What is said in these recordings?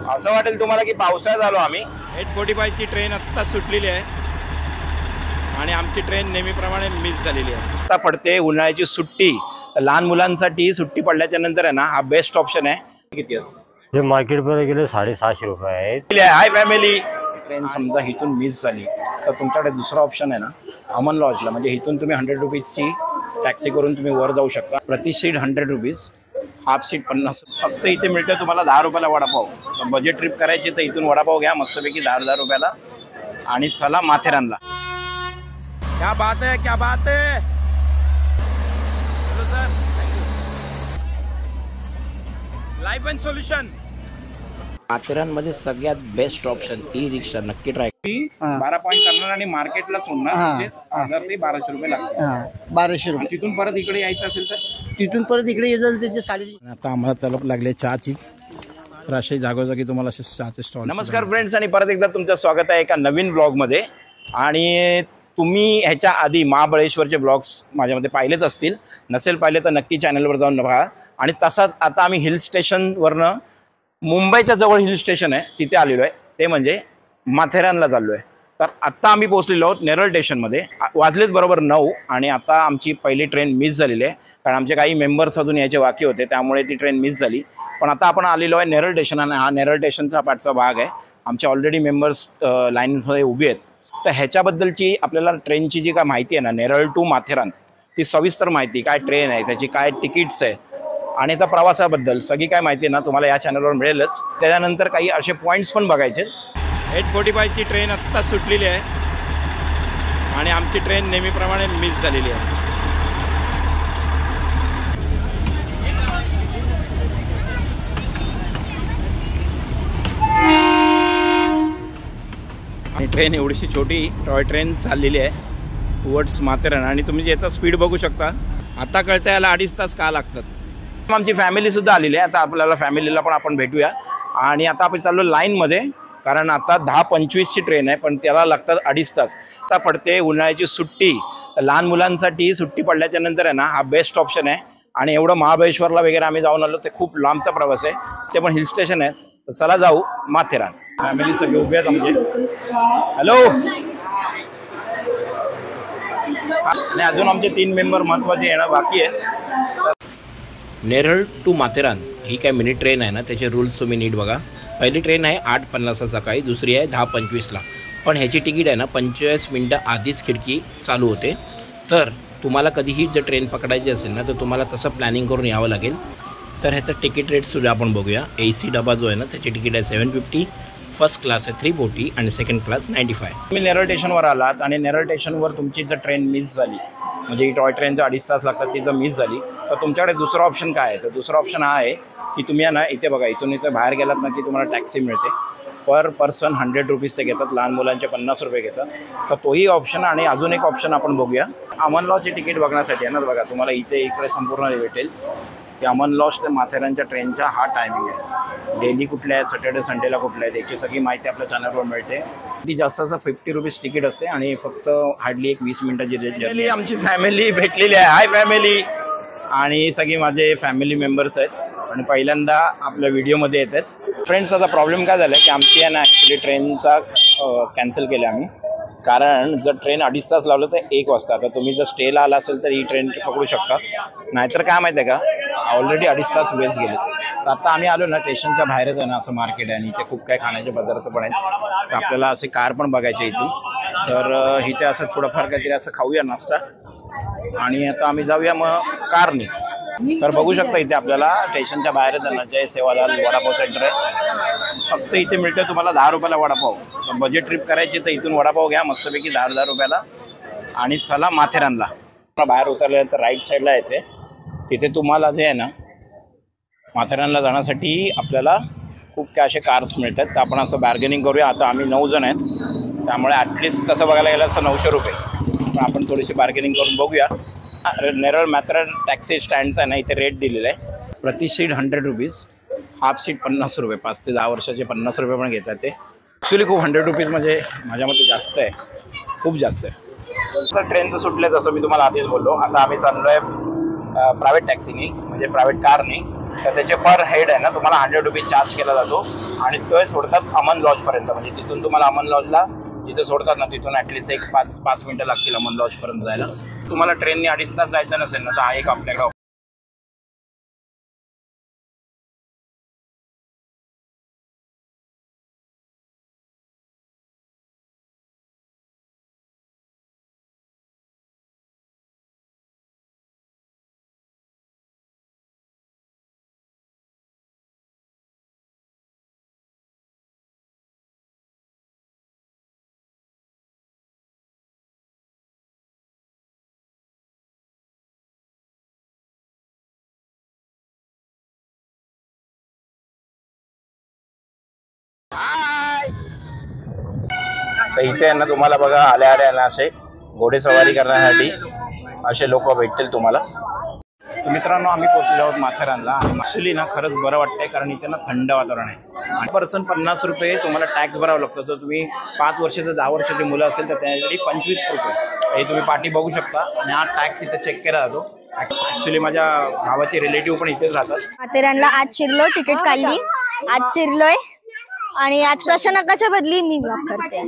असं वाटेल तुम्हाला की पावसाळ्यात आलो आम्ही। 8:45 ची ट्रेन आत्ता सुटलेली आहे आणि आमची ट्रेन नेहमीप्रमाणे मिस झालेली आहे। आता पडते उन्हाळ्याची सुट्टी, लहान मुलांसाठी सुट्टी पडल्याच्या नंतर आहे ना हा बेस्ट ऑप्शन आहे। किती असते हे मार्केट मध्ये गेले 650 रुपये आहेत। हाय फॅमिली, ट्रेन समजा इथून मिस झाली तर तुमच्याकडे दुसरा ऑप्शन आहे ना अमन लॉजला, म्हणजे इथून तुम्ही 100 रुपीजची टॅक्सी करून तुम्ही वर जाऊ शकता। प्रति सीट 100 रुपीज, हाफ सीट 50। फक्त इथे मिळते तुम्हाला 10 रुपयाला वडापाव। बजेट ट्रिप करायची तर इथून वडापाव घ्या मस्तपैकी 10 रुपयाला आणि चला माथेरानला। क्या बात है, क्या बात है। चलो सर, लाइफ एंड सोल्यूशन। माथेरानमध्ये सगळ्यात बेस्ट ऑप्शन ई रिक्षा, नक्की ट्राय। 12 पॉईंट करणार आणि मार्केटला सोडणार, 1000 ते 1200 रुपये लागतात। 1200 रुपये। तिथून परत इकडे यायचं असेल तर तिथून परत इकडे येईल त्याचे 3.5। आता आम्हाला तलप लागले चहाची, तर असे जागोजागी तुम्हाला असे चहाचे स्टॉल। नमस्कार फ्रेंड्स, आणि परत एकदा तुमचं स्वागत आहे एका नवीन ब्लॉगमध्ये। आणि तुम्ही ह्याच्या आधी महाबळेश्वरचे ब्लॉग्स माझ्यामध्ये पाहिलेच असतील, नसेल पाहिले तर नक्की चॅनलवर जाऊन बघा। आणि तसाच आता आम्ही हिल स्टेशनवरनं मुंबईच्या जवळ हिल स्टेशन आहे तिथे आलेलो आहे, ते म्हणजे माथेरानला चाललो आहे। तर आत्ता आम्ही पोहोचलेलो आहोत नेरळ स्टेशनमध्ये। वाजलेच बरोबर 9 आणि आता आमची पहिली ट्रेन मिस झालेली आहे, कारण आमचे काही मेंबर्स अजून यायचे बाकी होते, त्यामुळे ती ट्रेन मिस झाली। पण आता आपण आलेलो आहे नेरळ स्टेशन आणि हा नेरळ स्टेशनचा पाठचा भाग आहे। आमचे ऑलरेडी मेंबर्स लाईनमध्ये उभे आहेत, तर ह्याच्याबद्दलची आपल्याला ट्रेनची जी काय माहिती आहे ना नेरळ टू माथेरान, ती सविस्तर माहिती, काय ट्रेन आहे, त्याची काय तिकीट्स आहे आणि त्या प्रवासाबद्दल सगळी काय माहिती ना तुम्हाला या चॅनलवर मिळेलच। त्याच्यानंतर काही असे पॉईंट्स पण बघायचे। 8:45 ची ट्रेन आत्ता सुटलेली आहे आणि आमची ट्रेन नेहमीप्रमाणे मिस झालेली आहे। आणि ट्रेन एवढीशी छोटी टॉय ट्रेन चाललेली आहे टुवर्ड्स माथेरान, आणि तुम्ही याचा स्पीड बघू शकता। आता कळतं याला 2.5 तास का लागतात। आमची फॅमिली सुद्धा आलेली आहे, आता आपल्याला फॅमिलीला पण आपण भेटूया। आणि आता आपण चाललो लाईनमध्ये, कारण आता 10:25 ची ट्रेन आहे, पण त्याला लागतात 2.5 तास। आता पडते उन्हाळ्याची सुट्टी, लहान मुलांसाठी सुट्टी पडल्याच्या नंतर आहे ना हा बेस्ट ऑप्शन आहे। आणि एवढं महाबळेश्वरला वगैरे आम्ही जाऊन आलो, ते खूप लांबचा प्रवास आहे, ते पण हिल स्टेशन आहे। तर चला जाऊ माथेरान। फॅमिली सगळे उभे आहेत आमचे। हॅलो। आणि अजून आमचे 3 मेंबर महत्त्वाचे येणं बाकी आहे। नेरळ टू माथेरान ही काय मिनी ट्रेन आहे ना, त्याचे रूल्स तुम्ही नीट बघा। पहिली ट्रेन आहे 8:50 सकाळी, दुसरी आहे 10:25ला। पण ह्याची तिकीट आहे ना 25 मिनटं आधीच खिडकी चालू होते। तर तुम्हाला कधीही जर ट्रेन पकडायची असेल ना, तर तुम्हाला तसं प्लॅनिंग करून यावं लागेल। तर ह्याचं तिकीट रेटसुद्धा आपण बघूया। AC डबा जो आहे ना त्याची तिकीट आहे 750, फर्स्ट क्लास आहे 340 आणि सेकंड क्लास 95। तुम्ही नेरळ स्टेशनवर आलात आणि नेरळ स्टेशनवर तुमची जर ट्रेन मिस झाली, म्हणजे ही टॉय ट्रेन 2.5 तास लागतात, ती जर मिस झाली तर तुमच्याकडे दुसरा ऑप्शन काय आहे? तर दुसरा ऑप्शन हा आहे की तुम्ही ना इथे बघा, इथून इथे बाहेर गेलात ना की तुम्हाला टॅक्सी मिळते। पर पर्सन 100 रुपीज ते घेतात, लहान मुलांचे 50 रुपये घेतात। तर तोही ऑप्शन। आणि अजून एक ऑप्शन आपण बघूया, अमन लॉजची तिकीट बघण्यासाठी आहे ना, बघा तुम्हाला इकडे संपूर्ण भेटेल की अमन लॉज ते माथेरानच्या ट्रेनचा हा टायमिंग आहे। डेली कुठल्या आहे, सॅटर्डे संडेला कुठल्या आहे, त्याची सगळी माहिती आपल्या चॅनलवर मिळते। ती जास्तीचं 50 रुपीज तिकीट असते आणि फक्त हार्डली 20 मिनिटाची जर्नी। आमची फॅमिली भेटलेली आहे। हाय फॅमिली, आणि सगळी माझे फॅमिली मेंबर्स आहेत आणि पहिल्यांदा आपल्या व्हिडिओमध्ये येत आहेत। फ्रेंड्स, आता प्रॉब्लेम काय झाला आहे की आमची आहे ना ॲक्च्युली ट्रेनचा कॅन्सल केलं आम्ही, कारण जर ट्रेन 2.5 तास लावलं तर 1 वाजता। आता तुम्ही जर स्टेला आला असेल तर ही ट्रेन पकडू शकता, नाहीतर काय माहिती आहे का ऑलरेडी 2.5 तास वेस्ट गेले। तर आता आम्ही आलो ना स्टेशनच्या बाहेरच आहे ना असं मार्केट आहे, आणि इथे खूप काही खाण्याचे पदार्थ पण आहेत। तर आपल्याला असे कार पण बघायचे इथून, तर इथे असं थोडंफार काहीतरी असं खाऊया नाश्ता, आणि आता आम्ही जाऊया मग कारनी। तर बघू शकता इथे आपल्याला स्टेशनच्या बाहेरच आहे ना जय सेवालाल वडापाव सेंटर आहे। फक्त इथे मिळते तुम्हाला 10 रुपयाला वडापाव। बजेट ट्रिप करायची तर इथून वडापाव घ्या मस्तपैकी 10 रुपयाला आणि चला माथेरानला। बाहेर उतरल्यानंतर राईट साईडला यायचे, तिथे तुम्हाला जे आहे ना माथेरानला जाण्यासाठी आपल्याला खूप काय असे कार्स मिळतात। तर आपण असं बार्गेनिंग करूया। आता आम्ही 9 जण आहेत, त्यामुळे ॲटलिस्ट तसं बघायला गेलं असतं 900 रुपये, पण आपण थोडीशी बार्गेनिंग करून बघूया। नेरळ माथेरान टॅक्सी स्टँडचा आहे ना इथे रेट दिलेला आहे, प्रति सीट 100 रुपीज, हाफ सीट 50 रुपये। 5 ते 10 वर्षाचे 50 रुपये पण घेतात ते। ॲक्च्युली खूप 100 रुपीज म्हणजे माझ्या मते जास्त आहे, खूप जास्त आहे। तर ट्रेन तर सुटले, जसं मी तुम्हाला आधीच बोललो। आता आम्ही चाललो आहे प्रायव्हेट टॅक्सीनी, म्हणजे प्रायव्हेट कारनी, तर त्याचे पर हेड आहे ना तुम्हाला 100 रुपीज चार्ज केला जातो आणि तो सोडतात अमन लॉजपर्यंत. म्हणजे तिथून तुम्हाला अमन लॉजला जिथे सोडतात ना तिथून ॲटलिस्ट एक 5 मिनिटं लागतील अमन लॉजपर्यंत जायला. तुम्हाला ट्रेनने 2.5 तास जायचं नसेल ना तर हा एक आपल्याकडे तर इथे आहे ना तुम्हाला बघा आल्या आल्या ना असे घोडेसवारी करण्यासाठी असे लोक भेटतील तुम्हाला. तर मित्रांनो आम्ही पोहोचलो आहोत माथेरानला आणि ॲक्च्युली ना खरंच बरं वाटतंय कारण इथे ना थंड वातावरण आहे. आणि पर्सन 50 रुपये तुम्हाला टॅक्स भरावं लागतं. जर तुम्ही 5 वर्षाचं 10 वर्षाची मुलं असेल तर त्यासाठी 25 रुपये हे तुम्ही पाठी बघू शकता. आणि हा टॅक्स इथे चेक केला जातो. ॲक्च्युली माझ्या गावाचे रिलेटिव्ह पण इथेच राहतात. माथेरानला आज शिरलो, तिकीट काढली, आज शिरलोय आणि आज प्रशासनाच्या बदली मी ब्लॉक करते.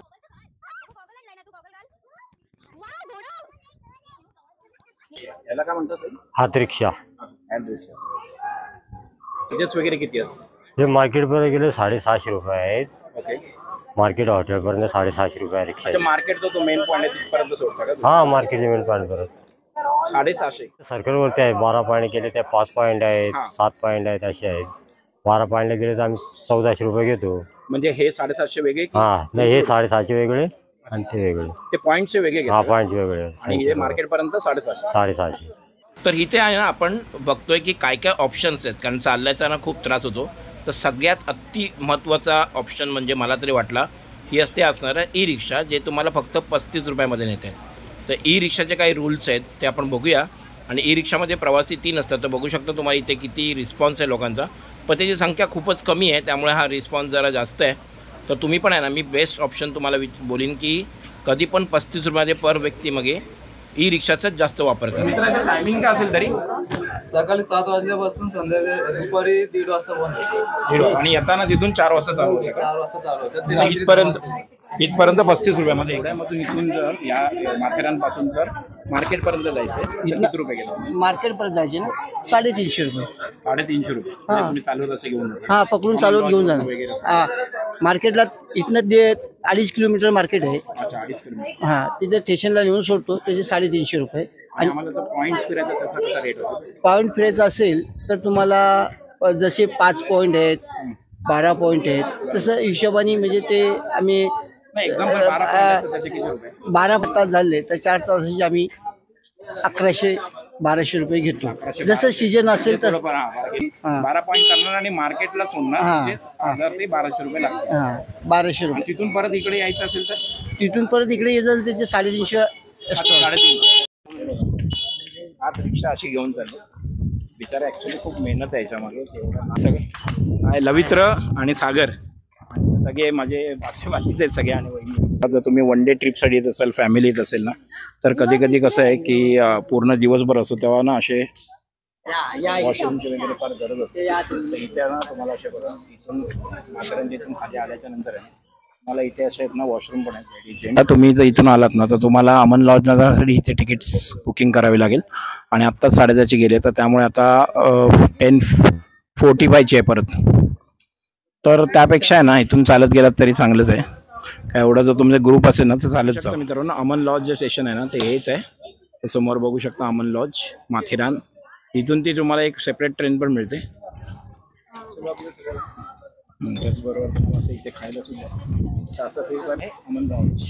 याला काय म्हणतात? हात रिक्षा. चार्जेस वगैरे किती असतात? हे मार्केटपर्यंत गेले 750 रुपये आहेत. ओके. मार्केट हॉटेलपर्यंत 750 रुपये आहे रिक्षा. मार्केट जो मेन पॉईंट आहे तिथपर्यंत सोडता का? हा मार्केटचे मेन पॉईंट परत 750. सर्कलवरती आहे. 12 पॉईंट केले ते 5 पॉईंट आहेत, 7 पॉईंट आहेत असे आहेत. 12 पॉईंटला गेले तर आम्ही 1400 रुपये घेतो. म्हणजे हे 750 वेगळे? हा नाही हे 750 वेगळे आणि ते वेगळे. ते पॉईंटचे वेगळे? हा पॉईंटचे वेगळे. आणि हे मार्केट पर्यंत 750. 750. तर इथे आहे ना आपण बघतोय की काय काय ऑप्शन्स आहेत कारण चालल्याचा ना खूप त्रास होतो. तर सगळ्यात अति महत्त्वाचा ऑप्शन म्हणजे मला तरी वाटला ही असते असणार आहे ई रिक्षा जे तुम्हाला फक्त 35 रुपयामध्ये नेते. तर ई रिक्षाचे काही रूल्स आहेत ते आपण बघूया. आणि ई रिक्षामध्ये प्रवासी 3 असतात. तर बघू शकता तुम्हाला इथे किती रिस्पॉन्स आहे लोकांचा. पण त्याची संख्या खूपच कमी आहे त्यामुळे हा रिस्पॉन्स जरा जास्त आहे. तर तुम्ही पण आहे ना मी बेस्ट ऑप्शन तुम्हाला बोलीन की कधी पण 35 रुपयामध्ये पर व्यक्ती मागे ई रिक्षाचाच जास्त वापर करा. टायमिंग काय असेल तरी? सकाळी 7 वाजल्यापासून संध्याकाळी दुपारी 1:30 वाजता बंद. आणि येताना तिथून 4 वाजता चालू होते? 4 वाजता चालू होतं. इथपर्यंत 35 रुपयामध्ये एकदा. मग इथून जर या माथेरानपासून जर मार्केटपर्यंत जायचं किती रुपये गेला? मार्केटपर्यंत जायचे ना 350 रुपये. 350 रुपये तुम्ही चालवत असे घेऊन जाता? हा पकडून चालवत घेऊन जाणार. हा मार्केटला इथनं 2.5 किलोमीटर मार्केट आहे. अच्छा 2.5 किलोमीटर. हा तिथे स्टेशनला नेऊन सोडतो त्याचे 350 रुपये. आणि आम्हाला जर पॉईंट्स फिरायचा त्याचा कसा रेट होतो? पॉईंट फिरायचं असेल तर तुम्हाला जसे 5 पॉईंट आहेत, 12 पॉईंट आहेत तसं हिशोबाने म्हणजे ते आम्ही एक्झाम्पल 12 पॉईंट त्याचे किती रुपये? 12 तास झाले तर 4 तासाचे आम्ही 1100-1200 रुपये घेतो. जसं सीजन असेल तर 12 पॉईंट करणार आणि मार्केटला सोडणार 1000 ते 1200 रुपये लागतात. 1200 रुपये. तिथून परत इकडे यायचं असेल तर? तिथून परत इकडे यायचं त्याचे 350 एक्स्ट्रा. 350. आज रिक्षा अशी घेऊन चालली बिचारा. ॲक्च्युली खूप मेहनत आहे याच्यामागे. सगळे लवित्र आणि सागर सगळे माझे बाकीचे आहेत सगळे. आणि जर तुम्ही वन डे ट्रिपसाठी येत असाल फॅमिली येत असेल ना तर कधी कधी कसं आहे की पूर्ण दिवसभर असतो तेव्हा ना असे वॉशरूमची वगैरे फार गरज असते. इथे ना तुम्हाला असे बघा इथून माथेरान जिथून खाली आल्याच्या नंतर आहे मला इथे असे आहेत ना वॉशरूम पण आहेत. तुम्ही जर इथून आलात ना तर तुम्हाला अमन लॉजला जाण्यासाठी इथे तिकीट्स बुकिंग करावी लागेल. आणि आत्ताच 10:30 गेले तर त्यामुळे आता 10:45 आहे परत. तर त्यापेक्षा आहे ना इथून चालत गेलात तरी चांगलंच आहे. काय एवढा जर तुमचा ग्रुप असेल ना तर चालत जा. मित्रांनो अमन लॉज जे स्टेशन आहे ना ते हेच आहे. ते समोर बघू शकता अमन लॉज माथेरान. इथून ती तुम्हाला एक सेपरेट ट्रेन पण मिळते. त्याचबरोबर तुम्हाला असं इथे खायला सुद्धा असं ते पण आहे अमन लॉज.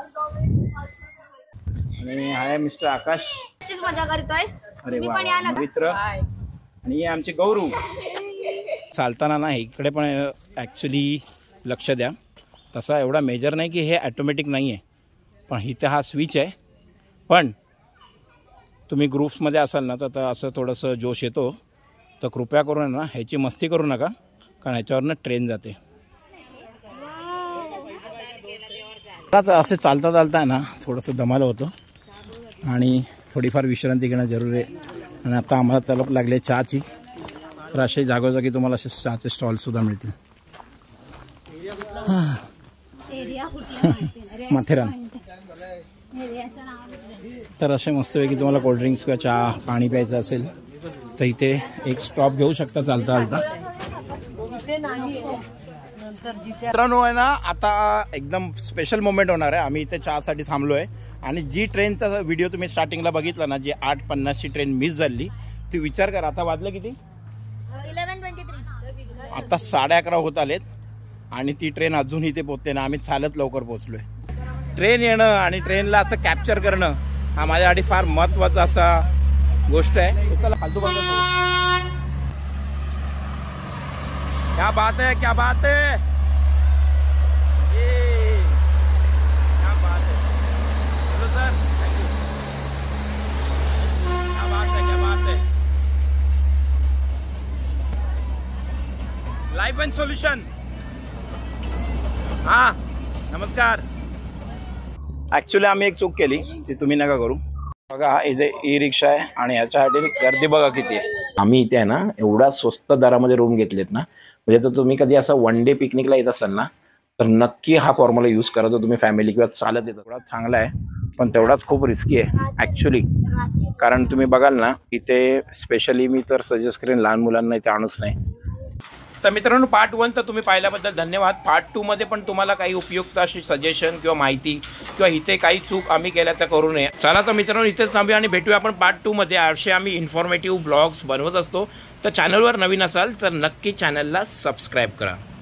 आणि हाय मिस्टर आकाश. मजा करतोय. अरे वा मित्र. आणि हे आमचे गौरू. चालताना ना इकडे पण ॲक्च्युली लक्ष द्या. तसा एवढा मेजर नाही की हे ॲटोमॅटिक नाही आहे पण इथे हा स्विच आहे. पण तुम्ही ग्रुप्समध्ये असाल ना तर असं थोडंसं जोश येतो. तर कृपया करून ना ह्याची मस्ती करू नका कारण ह्याच्यावरनं ट्रेन जाते. आता असे चालता चालता आहे ना थोडंसं दमालं होतं आणि थोडीफार विश्रांती घेणं जरूर आहे. आणि आता आम्हाला तलप लागली चहाची. तर असे जागोजागी तुम्हाला असे चहाचे स्टॉल सुद्धा मिळतील. माथेरान. तर असे मस्तपैकी तुम्हाला कोल्ड्रिंक्स किंवा चहा पाणी प्यायचं असेल तर इथे एक स्टॉप घेऊ शकता चालता चालता. मित्रांनो आहे ना, आता एकदम स्पेशल मोमेंट होणार आहे. आम्ही इथे चहासाठी थांबलो आहे आणि जी ट्रेनचा व्हिडिओ तुम्ही स्टार्टिंगला बघितला ना, जी 8:50ची ट्रेन मिस झाली, ती विचार कर आता वाजलं किती, 11:23. आता 11:30 होत आलेत आणि ती ट्रेन अजून इथे पोहोचते ना. आम्ही चालत लवकर पोहोचलोय. ट्रेन येणं आणि ट्रेनला असं कॅप्चर करणं हा माझ्यासाठी फार महत्वाचा असा गोष्ट आहे. चला फालतू बंद. क्या बात है, क्या बात है, क्या बात है. चलो सर, क्या बात है, क्या बात है. Life and solution. हा नमस्कार. ऍक्च्युली आम्ही एक चूक केली ती तुम्ही नका करू. बघा इथे ई रिक्षा आहे आणि ह्याच्यासाठी गर्दी बघा किती आहे. आम्ही इथे आहे ना एवढा स्वस्त दरामध्ये रूम घेतलेत ना, म्हणजे तर तुम्ही कधी असं वन डे पिकनिकला येत असाल ना तर नक्की हा फॉर्म्युला यूज करा. तर तुम्ही फॅमिली किंवा चालत येतात. तेवढाच चांगला आहे पण तेवढाच खूप रिस्की आहे ॲक्च्युली. कारण तुम्ही बघाल ना इथे स्पेशली मी तर सजेस्ट करेन लहान मुलांना इथे आणूच नाही. तर मित्रांनो, पार्ट 1 तर तुम्ही पाहिल्याबद्दल धन्यवाद. पार्ट 2 मध्ये पण तुम्हाला काही उपयुक्त अशी सजेशन किंवा माहिती किंवा इथे काही चूक आम्ही केल्या त्या करू नये. चला तर मित्रांनो, इथेच थांबूया आणि भेटूया आपण पार्ट 2 मध्ये. असे आम्ही इन्फॉर्मेटिव्ह ब्लॉग्स बनवत असतो. तर चॅनलवर नवीन असाल तर नक्की चॅनलला सबस्क्राईब करा.